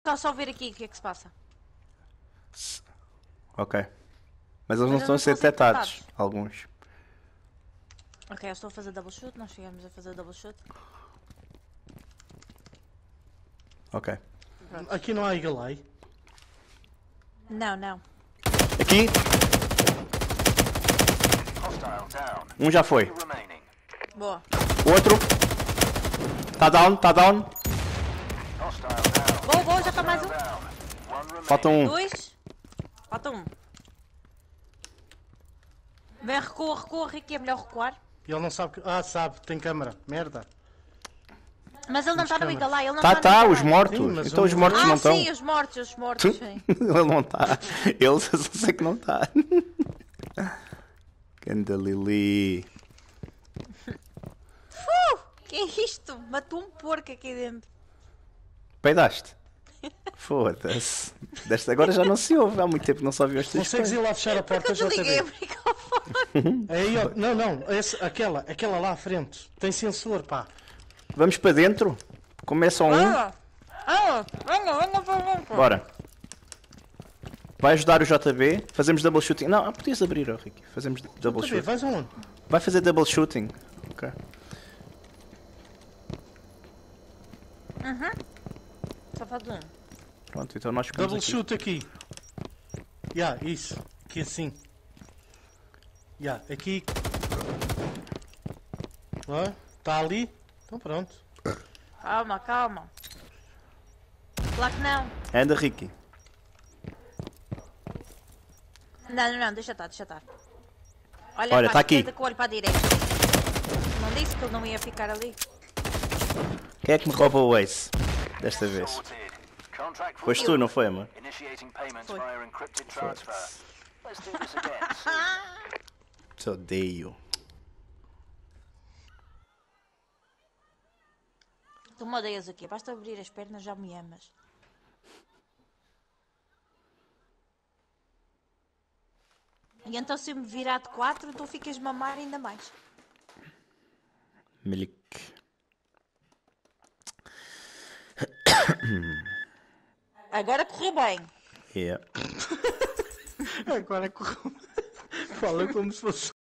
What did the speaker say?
Está só a ver aqui o que é que se passa. Ok. Mas eles não Mas estão a eles ser não estão a ser detectados. detectados. Alguns. Ok, eu estou a fazer double shoot. Nós chegamos a fazer double shoot. Ok. Aqui não há Eagle Eye. Não, não. Aqui. Um já foi. Boa. Outro. Tá down, tá down. Boa, boa, já está mais um. Falta um. Dois. Falta um. Vem, recua, recua, Ricky, é melhor recuar. E ele não sabe que... Ah, sabe, tem câmara. Merda. Mas ele não está no câmaras. Eagle Eye, ele não Tá, está no tá, Eagle os Eye. mortos. Sim, mas Então os um- mortos não estão. Sim, os mortos, sim. Ele não está. Ele só sei que não está. Ganda Lili. Que é isto? Matou um porco aqui dentro. Peidaste? Foda-se. Desta agora já não se ouve. Há muito tempo não só ouvi os teus Consegues ir peidos. lá fechar a porta, Eu liguei o JB? microfone. Aí, ó, não, não. Aquela lá à frente. Tem sensor, pá. Vamos para dentro? Começa um. Venha, venha. Bora. Vai ajudar o JB. Fazemos double shooting. Não, podias abrir, ó, Ricky. Fazemos double JB, shooting. vais aonde? Vai fazer double shooting. Ok. Só falta um. Pronto, então nós ficamos Double aqui. shoot aqui. Isso. Aqui assim. Aqui. Ó, tá ali. Então pronto. Calma, calma. Claro que não. Anda, Ricky. Não, deixa estar. Olha, para tá a aqui. esquerda que eu olho para a direita. Não disse que ele não ia ficar ali. Quem é que me rouba o Ace? Desta vez. Foste tu, não foi, amor? Foi. Te odeio. Tu me odeias aqui. Basta abrir as pernas, já me amas. E então se eu me virar de 4, tu ficas-me a amar ainda mais. Milk. Agora correu bem. Yeah. Agora fala como se fosse